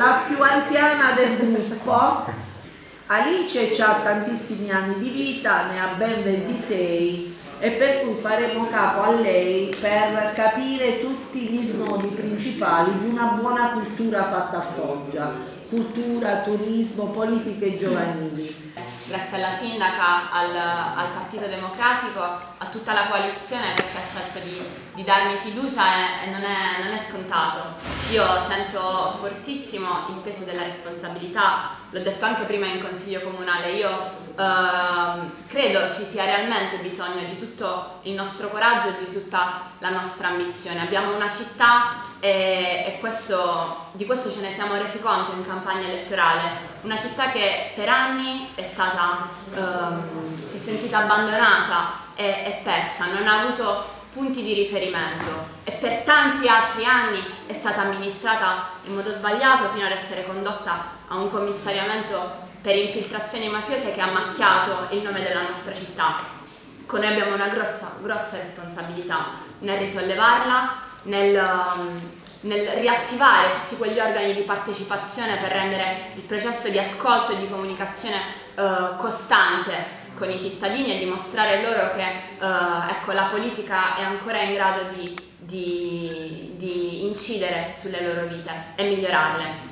la più anziana del gruppo. Alice ha tantissimi anni di vita, ne ha ben 26, e per cui faremo capo a lei per capire tutti gli snodi principali di una buona cultura fatta a Foggia: cultura, turismo, politiche giovanili. Grazie alla sindaca, al Partito Democratico, a tutta la coalizione, perché ha scelto di darmi fiducia e non è scontato. Io sento fortissimo il peso della responsabilità, l'ho detto anche prima in Consiglio Comunale. Io credo ci sia realmente bisogno di tutto il nostro coraggio e di tutta la nostra ambizione. Abbiamo una città e di questo ce ne siamo resi conto in campagna elettorale, una città che per anni si è sentita abbandonata e persa, non ha avuto punti di riferimento e per tanti altri anni è stata amministrata in modo sbagliato, fino ad essere condotta a un commissariamento per infiltrazioni mafiose che ha macchiato il nome della nostra città. Con noi abbiamo una grossa responsabilità nel risollevarla, nel riattivare tutti quegli organi di partecipazione per rendere il processo di ascolto e di comunicazione costante con i cittadini e dimostrare loro che ecco, la politica è ancora in grado di incidere sulle loro vite e migliorarle.